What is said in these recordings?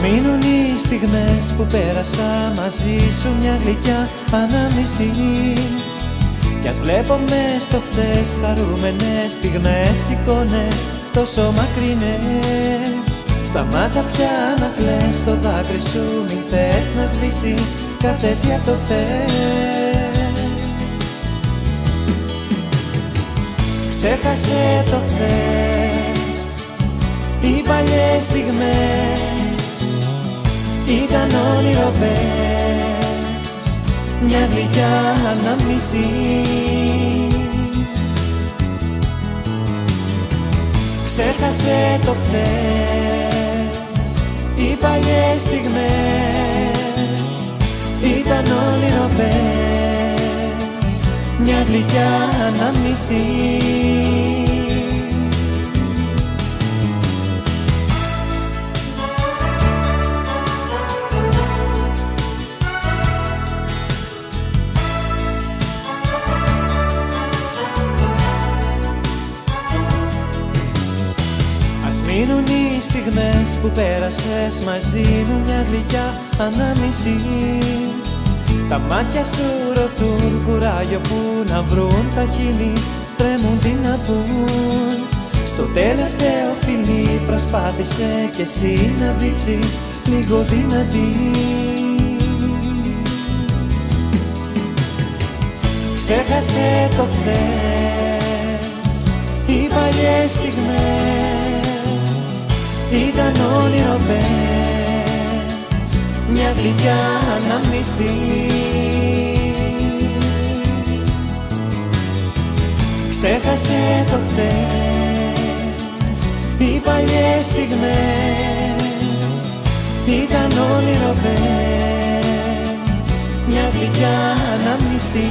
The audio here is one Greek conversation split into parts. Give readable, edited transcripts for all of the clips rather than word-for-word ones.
μείνουν οι στιγμές που πέρασα μαζί σου μια γλυκιά ανάμνηση. Κι ας βλέπω μες στο χθες χαρούμενες στιγμές, εικόνες τόσο μακρινές. Σταμάτα πια να κλαις, το δάκρυ σου μην θες να σβήσει κάθε τι απ' το χθες. Ξέχασε το χθες, οι παλιές στιγμές ήταν όνειρο πες, μια γλυκιά ανάμνηση. Ξέχασε το χθες, οι παλιές στιγμές ήταν όνειρο πες, μια γλυκιά ανάμνηση. Μείνουν οι στιγμές που πέρασες μαζί μου μια γλυκιά ανάμνηση. Τα μάτια σου ρωτούν κουράγιο που να βρουν, τα χείλη τρέμουν τι να πούν. Στο τελευταίο φιλί προσπάθησε κι εσύ να δείξεις λίγο δυνατή. Ξέχασε το χθες, οι παλιές στιγμές ήταν όνειρο πες, μια γλυκιά ανάμνηση. Ξέχασε το χθες, οι παλιές στιγμές ήταν όνειρο πες, μια γλυκιά ανάμνηση.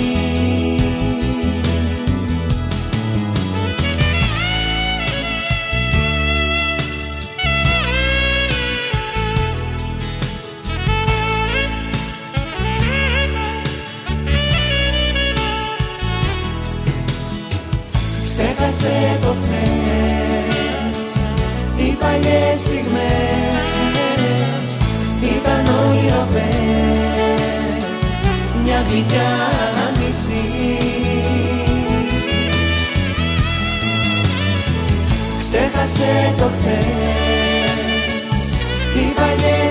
Ξέχασε το χθες, οι παλιές στιγμές ήταν όνειρο πες, μια γλυκιά ανάμνηση. Ξέχασε το χθες, οι παλιές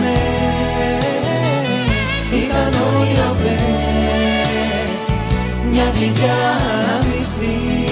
στιγμές ήταν όνειρο πες, μια γλυκιά ανάμνηση.